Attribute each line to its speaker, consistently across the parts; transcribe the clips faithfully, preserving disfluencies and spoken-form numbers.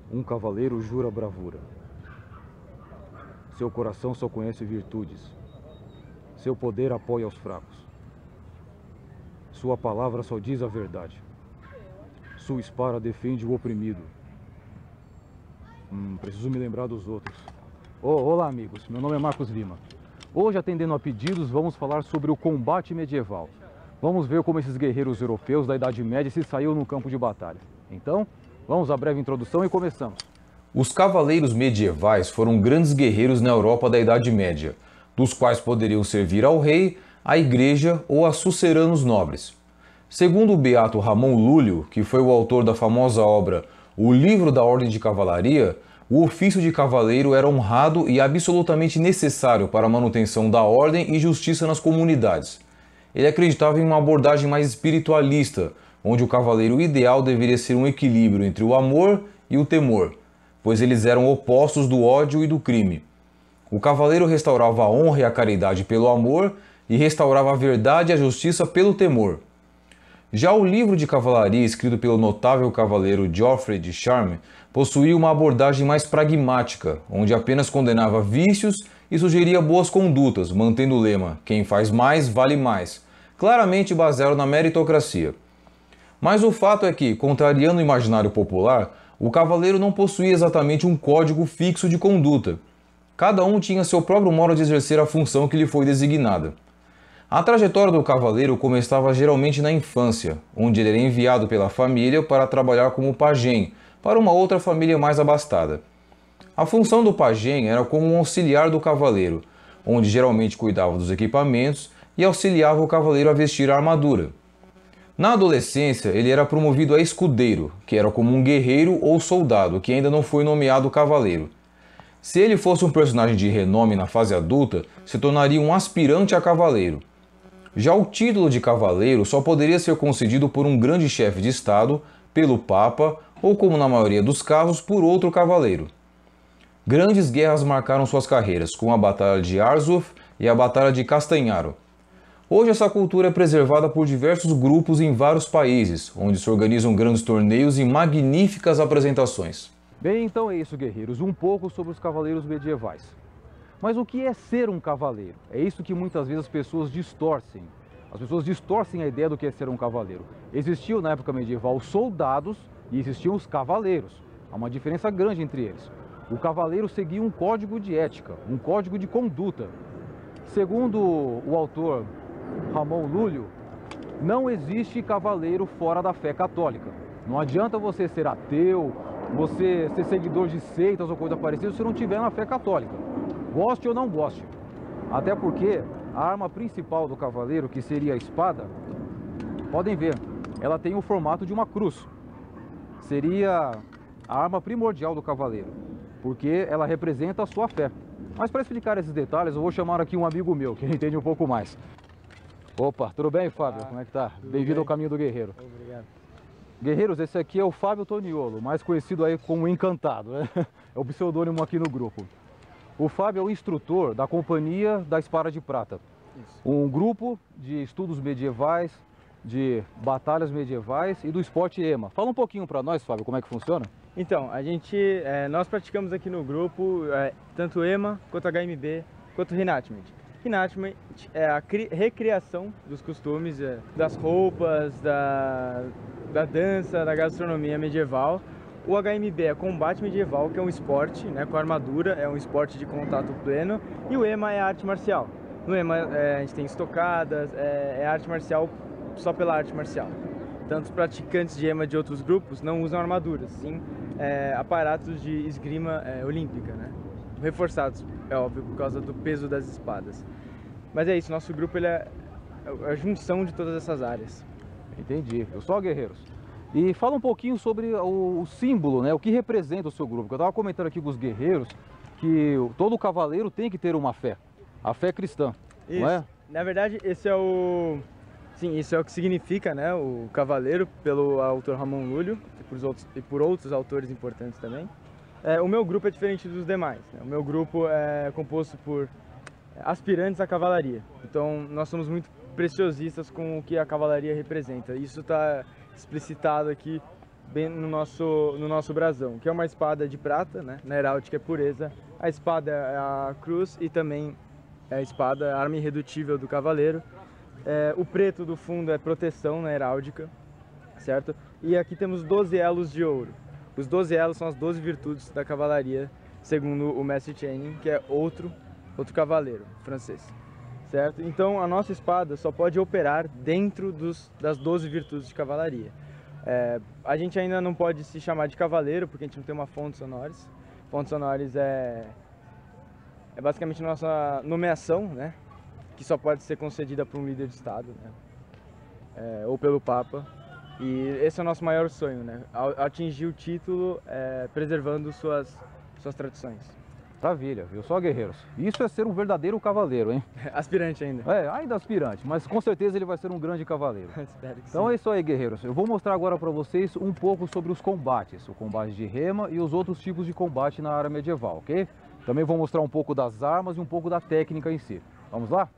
Speaker 1: Um cavaleiro jura bravura. Seu coração só conhece virtudes. Seu poder apoia os fracos. Sua palavra só diz a verdade. Sua espada defende o oprimido. Hum, preciso me lembrar dos outros. Oh, olá, amigos. Meu nome é Marcos Lima. Hoje, atendendo a pedidos, vamos falar sobre o combate medieval. Vamos ver como esses guerreiros europeus da Idade Média se saíram no campo de batalha. Então, vamos à breve introdução e começamos.
Speaker 2: Os cavaleiros medievais foram grandes guerreiros na Europa da Idade Média, dos quais poderiam servir ao rei, à igreja ou a suceranos nobres. Segundo o beato Ramon Lúlio, que foi o autor da famosa obra O Livro da Ordem de Cavalaria, o ofício de cavaleiro era honrado e absolutamente necessário para a manutenção da ordem e justiça nas comunidades. Ele acreditava em uma abordagem mais espiritualista, onde o cavaleiro ideal deveria ser um equilíbrio entre o amor e o temor, pois eles eram opostos do ódio e do crime. O cavaleiro restaurava a honra e a caridade pelo amor e restaurava a verdade e a justiça pelo temor. Já o livro de cavalaria, escrito pelo notável cavaleiro Geoffrey de Charme, possuía uma abordagem mais pragmática, onde apenas condenava vícios e sugeria boas condutas, mantendo o lema "quem faz mais, vale mais", claramente baseado na meritocracia. Mas o fato é que, contrariando o imaginário popular, o cavaleiro não possuía exatamente um código fixo de conduta. Cada um tinha seu próprio modo de exercer a função que lhe foi designada. A trajetória do cavaleiro começava geralmente na infância, onde ele era enviado pela família para trabalhar como pajem para uma outra família mais abastada. A função do pajem era como um auxiliar do cavaleiro, onde geralmente cuidava dos equipamentos e auxiliava o cavaleiro a vestir a armadura. Na adolescência, ele era promovido a escudeiro, que era como um guerreiro ou soldado que ainda não foi nomeado cavaleiro. Se ele fosse um personagem de renome na fase adulta, se tornaria um aspirante a cavaleiro. Já o título de cavaleiro só poderia ser concedido por um grande chefe de estado, pelo papa ou, como na maioria dos casos, por outro cavaleiro. Grandes guerras marcaram suas carreiras, como a Batalha de Arzuf e a Batalha de Castanharo. Hoje essa cultura é preservada por diversos grupos em vários países, onde se organizam grandes torneios e magníficas apresentações.
Speaker 1: Bem, então é isso, guerreiros. Um pouco sobre os cavaleiros medievais. Mas o que é ser um cavaleiro? É isso que muitas vezes as pessoas distorcem. As pessoas distorcem a ideia do que é ser um cavaleiro. Existiam na época medieval os soldados e existiam os cavaleiros. Há uma diferença grande entre eles. O cavaleiro seguia um código de ética, um código de conduta. Segundo o autor Ramon Lúlio, não existe cavaleiro fora da fé católica. Não adianta você ser ateu, você ser seguidor de seitas ou coisa parecida se não tiver na fé católica. Goste ou não goste. Até porque a arma principal do cavaleiro, que seria a espada, podem ver, ela tem o formato de uma cruz. Seria a arma primordial do cavaleiro, porque ela representa a sua fé. Mas para explicar esses detalhes, eu vou chamar aqui um amigo meu, que entende um pouco mais. Opa, tudo bem, Fábio? Ah, como é que tá? Bem-vindo ao Caminho do Guerreiro.
Speaker 3: Obrigado.
Speaker 1: Guerreiros, esse aqui é o Fábio Toniolo, mais conhecido aí como Encantado, né? É o pseudônimo aqui no grupo. O Fábio é o instrutor da Companhia da Espada de Prata. Isso. Um grupo de estudos medievais, de batalhas medievais e do esporte EMA. Fala um pouquinho para nós, Fábio, como é que funciona?
Speaker 3: Então, a gente, é, nós praticamos aqui no grupo é, tanto EMA, quanto H M B, quanto Renatment. Renatment é a recriação dos costumes, é, das roupas, da, da dança, da gastronomia medieval. O H M B é combate medieval, que é um esporte, né, com armadura, é um esporte de contato pleno. E o EMA é arte marcial. No EMA é, a gente tem estocadas, é, é arte marcial só pela arte marcial. Tanto os praticantes de EMA de outros grupos não usam armaduras, sim é, aparatos de esgrima é, olímpica, né? Reforçados, é óbvio, por causa do peso das espadas. Mas é isso, nosso grupo ele é a junção de todas essas áreas.
Speaker 1: Entendi. Eu sou guerreiros. E fala um pouquinho sobre o, o símbolo, né? O que representa o seu grupo. Eu estava comentando aqui com os guerreiros que todo cavaleiro tem que ter uma fé, a fé cristã,
Speaker 3: isso.
Speaker 1: Não é?
Speaker 3: Na verdade, esse é o... Sim, isso é o que significa, né, o cavaleiro, pelo autor Ramon Lúlio e por outros, e por outros autores importantes também. É, o meu grupo é diferente dos demais, né? O meu grupo é composto por aspirantes à cavalaria. Então, nós somos muito preciosistas com o que a cavalaria representa. Isso está explicitado aqui bem no nosso, no nosso brasão, que é uma espada de prata, né? Na heráldica é pureza. A espada é a cruz e também é a espada, a arma irredutível do cavaleiro. É, o preto do fundo é proteção na heráldica, certo? E aqui temos doze elos de ouro. Os doze elos são as doze virtudes da cavalaria, segundo o mestre Chenin, que é outro, outro cavaleiro francês, certo? Então a nossa espada só pode operar dentro dos, das doze virtudes de cavalaria. É, a gente ainda não pode se chamar de cavaleiro, porque a gente não tem uma fonte sonoris. Fonte sonoris é, é basicamente nossa nomeação, né? Que só pode ser concedida por um líder de Estado, né? É, ou pelo Papa. E esse é o nosso maior sonho, né? Atingir o título é, preservando suas, suas tradições.
Speaker 1: Maravilha, viu só, guerreiros? Isso é ser um verdadeiro cavaleiro, hein?
Speaker 3: Aspirante ainda.
Speaker 1: É, ainda aspirante, mas com certeza ele vai ser um grande cavaleiro.
Speaker 3: Espero que
Speaker 1: Então
Speaker 3: sim.
Speaker 1: é isso aí, guerreiros. Eu vou mostrar agora para vocês um pouco sobre os combates, o combate de rema e os outros tipos de combate na área medieval, ok? Também vou mostrar um pouco das armas e um pouco da técnica em si. Vamos lá?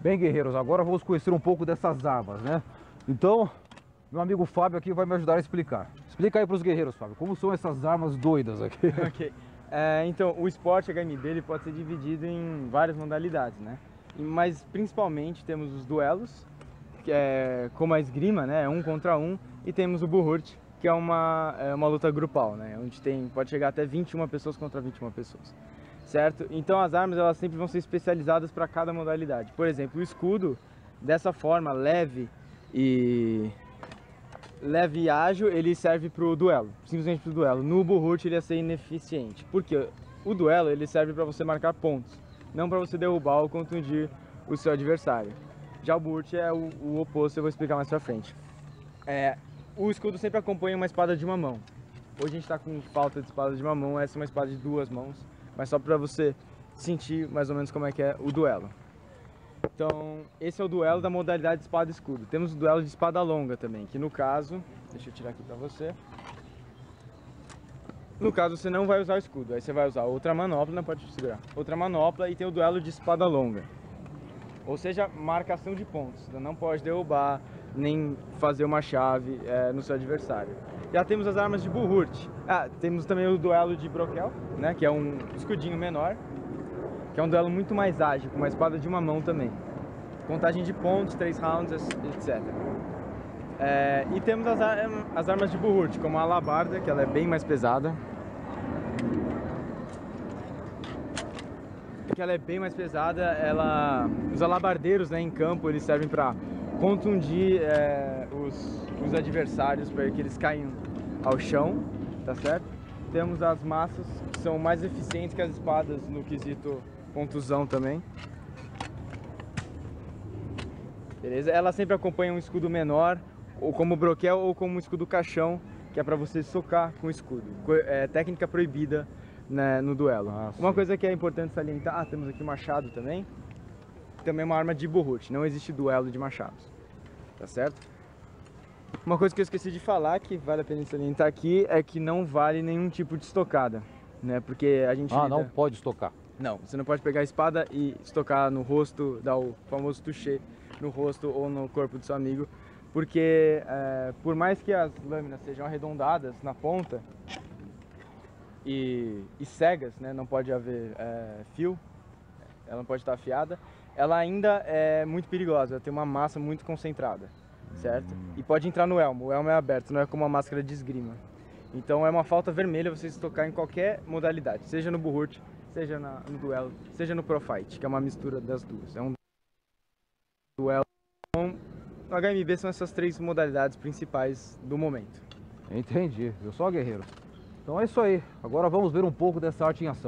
Speaker 1: Bem, guerreiros, agora vamos conhecer um pouco dessas armas, né? Então, meu amigo Fábio aqui vai me ajudar a explicar. Explica aí para os guerreiros, Fábio, como são essas armas doidas aqui.
Speaker 3: Ok. É, então, o esporte H M B ele pode ser dividido em várias modalidades, né? Mas principalmente temos os duelos, que é como a esgrima, né? Um contra um, e temos o Buhurt, que é uma, é uma luta grupal, né? Onde tem, pode chegar até vinte e uma pessoas contra vinte e uma pessoas, certo? Então as armas elas sempre vão ser especializadas para cada modalidade. Por exemplo, o escudo, dessa forma, leve e leve e ágil, ele serve para o duelo, simplesmente para o duelo. No Buhurt ele ia ser ineficiente, porque o duelo ele serve para você marcar pontos, não para você derrubar ou contundir o seu adversário. Já o Buhurt é o, o oposto, eu vou explicar mais pra frente. É, o escudo sempre acompanha uma espada de uma mão. Hoje a gente está com falta de espada de uma mão, essa é uma espada de duas mãos, mas só para você sentir mais ou menos como é que é o duelo. Então, esse é o duelo da modalidade espada e escudo. Temos o duelo de espada longa também, que no caso, deixa eu tirar aqui para você. No caso, você não vai usar o escudo, aí você vai usar outra manopla, não pode segurar, outra manopla, e tem o duelo de espada longa. Ou seja, marcação de pontos, você não pode derrubar, nem fazer uma chave é, no seu adversário. Já temos as armas de Buhurt. Ah, temos também o duelo de Broquel, né, que é um escudinho menor, que é um duelo muito mais ágil, com uma espada de uma mão também. Contagem de pontos, três rounds, etcétera. É, e temos as, ar as armas de Buhurt, como a alabarda, que ela é bem mais pesada. Que ela é bem mais pesada, ela, os alabardeiros, né, em campo, eles servem para contundir é, os, os adversários, para que eles caiam ao chão, tá certo? Temos as massas, que são mais eficientes que as espadas no quesito contusão também. Beleza? Ela sempre acompanha um escudo menor, ou como broquel, ou como um escudo caixão, que é para você socar com o escudo. É técnica proibida, né, no duelo. Ah, uma coisa que é importante salientar, ah, temos aqui machado também, também é uma arma de Buhurt, não existe duelo de machados, tá certo? Uma coisa que eu esqueci de falar, que vale a pena salientar aqui, é que não vale nenhum tipo de estocada, né, porque a gente...
Speaker 1: Ah,
Speaker 3: lida...
Speaker 1: não pode estocar?
Speaker 3: Não, você não pode pegar a espada e estocar no rosto, dar o famoso touché no rosto ou no corpo do seu amigo, porque é, por mais que as lâminas sejam arredondadas na ponta, E, e cegas, né, não pode haver é, fio, ela não pode estar afiada, ela ainda é muito perigosa, ela tem uma massa muito concentrada, certo? E pode entrar no elmo, o elmo é aberto, não é como uma máscara de esgrima. Então é uma falta vermelha você se tocar em qualquer modalidade, seja no Buhurt, seja na, no duelo, seja no Pro Fight, que é uma mistura das duas. É um duelo. Então, no H M B são essas três modalidades principais do momento.
Speaker 1: Entendi, viu só, guerreiro? Então é isso aí, agora vamos ver um pouco dessa arte em ação.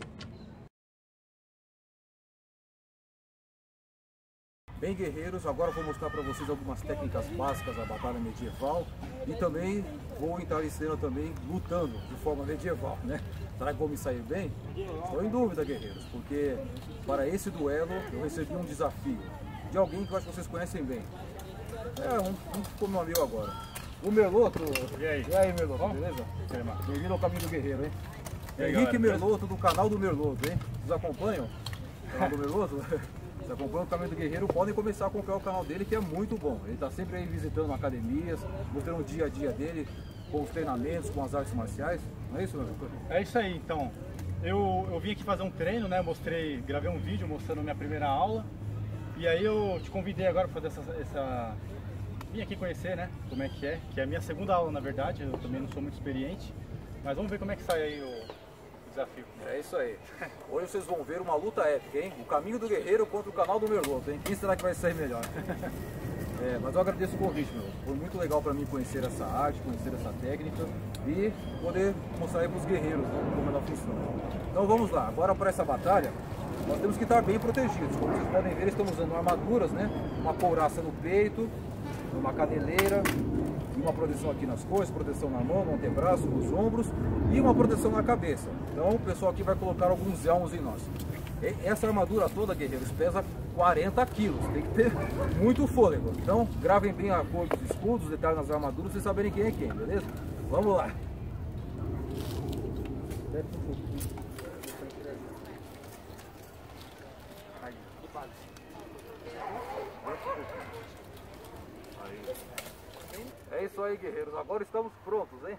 Speaker 1: Bem, guerreiros, agora vou mostrar para vocês algumas técnicas básicas da batalha medieval e também vou entrar em cena também lutando de forma medieval, né? Será que vou me sair bem? Estou em dúvida, guerreiros, porque para esse duelo eu recebi um desafio de alguém que eu acho que vocês conhecem bem. É, um, um ficou meu amigo agora. O Merloto.
Speaker 4: E aí?
Speaker 1: E aí, Merloto,
Speaker 4: Bom?
Speaker 1: beleza?
Speaker 4: Bem,
Speaker 1: Bem-vindo ao Caminho do Guerreiro, hein?
Speaker 4: E aí,
Speaker 1: Henrique
Speaker 4: galera,
Speaker 1: Merloto, do canal do Merloto, hein? Vocês acompanham o canal do Merloto? Vocês acompanham o Caminho do Guerreiro, podem começar a acompanhar o canal dele, que é muito bom. Ele está sempre aí visitando academias, mostrando o dia a dia dele, com os treinamentos, com as artes marciais. Não é isso, Merloto?
Speaker 4: É isso aí, então. Eu, eu vim aqui fazer um treino, né? Mostrei, gravei um vídeo mostrando minha primeira aula. E aí eu te convidei agora para fazer essa, essa... Vim aqui conhecer, né, como é que é, que é a minha segunda aula, na verdade, eu também não sou muito experiente, mas vamos ver como é que sai aí o desafio.
Speaker 1: É isso aí. Hoje vocês vão ver uma luta épica, hein? O Caminho do Guerreiro contra o canal do Merloto, hein? Quem será que vai sair melhor? É, mas eu agradeço o convite, meu. Foi muito legal para mim conhecer essa arte, conhecer essa técnica e poder mostrar aí para os guerreiros, né, como ela funciona. Então vamos lá, agora para essa batalha, nós temos que estar bem protegidos. Como vocês podem ver, estamos usando armaduras, né? Uma couraça no peito, uma caneleira, uma proteção aqui nas costas, proteção na mão, no antebraço, nos ombros e uma proteção na cabeça. Então o pessoal aqui vai colocar alguns elmos em nós. E essa armadura toda, guerreiros, pesa quarenta quilos, tem que ter muito fôlego. Então gravem bem a cor dos escudos, os detalhes nas armaduras, vocês saberem quem é quem, beleza? Vamos lá! aí, guerreiros, agora estamos prontos, hein?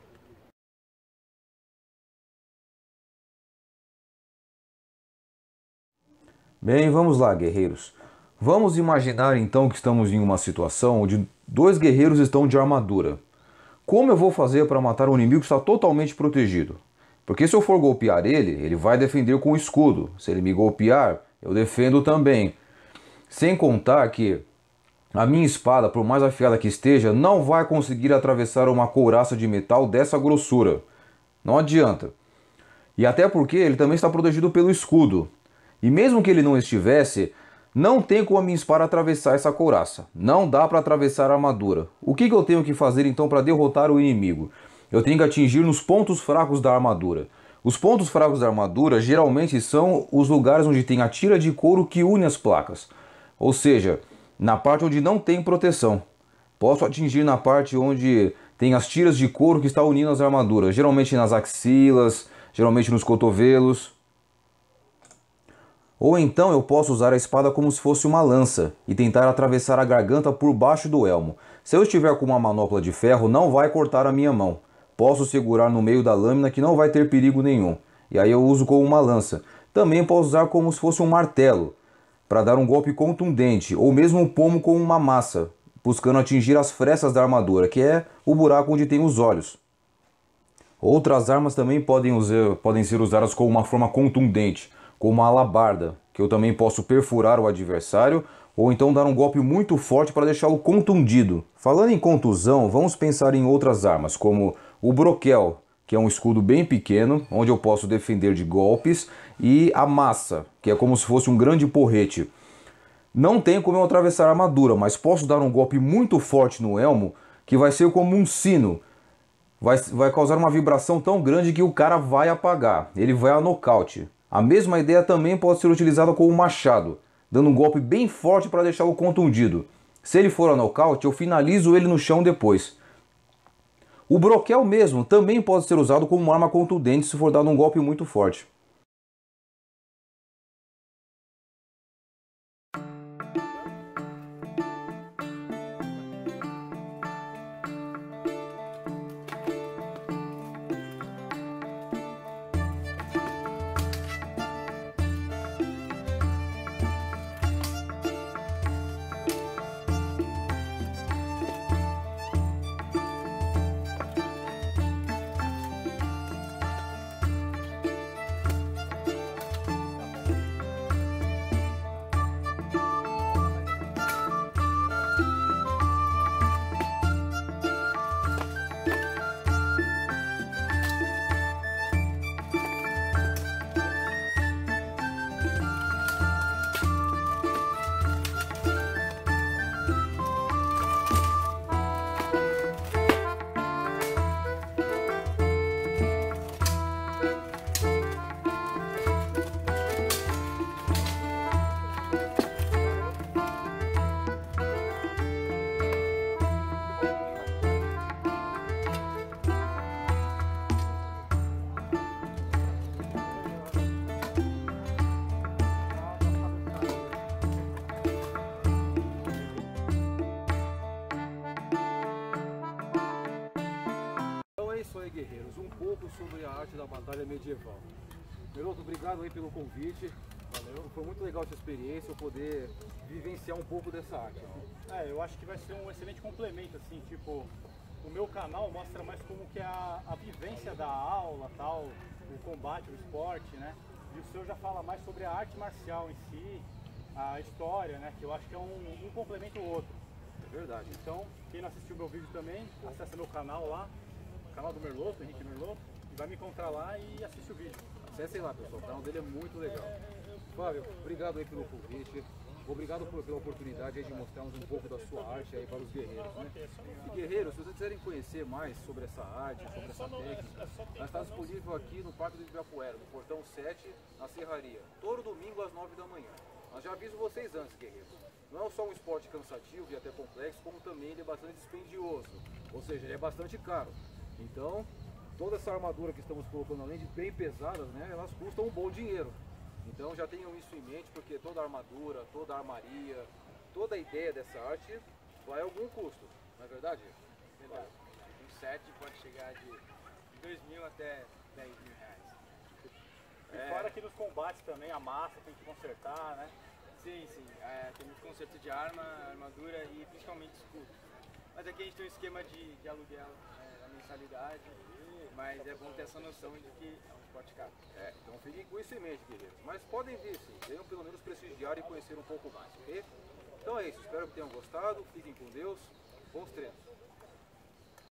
Speaker 2: Bem, vamos lá, guerreiros. Vamos imaginar então que estamos em uma situação onde dois guerreiros estão de armadura. Como eu vou fazer para matar um inimigo que está totalmente protegido? Porque se eu for golpear ele, ele vai defender com o escudo. Se ele me golpear, eu defendo também. Sem contar que a minha espada, por mais afiada que esteja, não vai conseguir atravessar uma couraça de metal dessa grossura. Não adianta. E até porque ele também está protegido pelo escudo. E mesmo que ele não estivesse, não tem como a minha espada atravessar essa couraça. Não dá para atravessar a armadura. O que, que eu tenho que fazer então para derrotar o inimigo? Eu tenho que atingir nos pontos fracos da armadura. Os pontos fracos da armadura geralmente são os lugares onde tem a tira de couro que une as placas. Ou seja, na parte onde não tem proteção. Posso atingir na parte onde tem as tiras de couro que está unindo as armaduras. Geralmente nas axilas, geralmente nos cotovelos. Ou então eu posso usar a espada como se fosse uma lança e tentar atravessar a garganta por baixo do elmo. Se eu estiver com uma manopla de ferro, não vai cortar a minha mão. Posso segurar no meio da lâmina que não vai ter perigo nenhum. E aí eu uso como uma lança. Também posso usar como se fosse um martelo, para dar um golpe contundente, ou mesmo um pomo com uma massa, buscando atingir as frestas da armadura, que é o buraco onde tem os olhos. Outras armas também podem, usar, podem ser usadas com uma forma contundente, como a alabarda, que eu também posso perfurar o adversário, ou então dar um golpe muito forte para deixá-lo contundido. Falando em contusão, vamos pensar em outras armas, como o broquel, que é um escudo bem pequeno, onde eu posso defender de golpes, e a massa, que é como se fosse um grande porrete. Não tem como eu atravessar a armadura, mas posso dar um golpe muito forte no elmo, que vai ser como um sino. Vai, vai causar uma vibração tão grande que o cara vai apagar, ele vai a nocaute. A mesma ideia também pode ser utilizada com o machado, dando um golpe bem forte para deixá-lo contundido. Se ele for a nocaute, eu finalizo ele no chão depois. O broquel mesmo também pode ser usado como uma arma contundente se for dado um golpe muito forte.
Speaker 1: Guerreiros, um pouco sobre a arte da batalha medieval. Meroto, obrigado aí pelo convite. Valeu. Foi muito legal essa experiência, eu poder vivenciar um pouco dessa arte.
Speaker 4: É, eu acho que vai ser um excelente complemento, assim, tipo, o meu canal mostra mais como que é a, a vivência da aula, tal, o combate, o esporte, né? E o seu já fala mais sobre a arte marcial em si, a história, né? Que eu acho que é um, um complementa o outro.
Speaker 1: É verdade.
Speaker 4: Então, quem não assistiu meu vídeo também, acessa meu canal lá, canal do Merloto, Henrique Merloto, e vai me encontrar lá e assiste o vídeo.
Speaker 1: Acessem lá, pessoal, o canal dele é muito legal. Fábio, obrigado aí pelo convite, obrigado por, pela oportunidade aí de mostrarmos um pouco da sua arte aí para os guerreiros, né? E guerreiros, se vocês quiserem conhecer mais sobre essa arte, sobre essa técnica, ela está disponível aqui no Parque do Ibirapuera, no Portão sete, na Serraria, todo domingo às nove da manhã. Mas já aviso vocês antes, guerreiros, não é só um esporte cansativo e até complexo, como também ele é bastante dispendioso, ou seja, ele é bastante caro. Então, toda essa armadura que estamos colocando, além de bem pesadas, né, elas custam um bom dinheiro. Então já tenham isso em mente, porque toda armadura, toda armaria, toda a ideia dessa arte vai a algum custo, não é verdade?
Speaker 3: entendeu? Um set pode chegar de dois mil até dez mil reais.
Speaker 4: E
Speaker 3: É.
Speaker 4: fora que nos combates também, a massa tem que consertar, né?
Speaker 3: Sim, sim. É, tem muito conserto de arma, armadura e principalmente escudo. Mas aqui a gente tem um esquema de, de aluguel, é, a mensalidade, mas é bom ter essa noção de que é um esporte caro.
Speaker 5: É, então fiquem com isso em mente, guerreiros. Mas podem vir sim, venham pelo menos prestigiar e conhecer um pouco mais, ok? Então é isso, espero que tenham gostado, fiquem com Deus, bons treinos.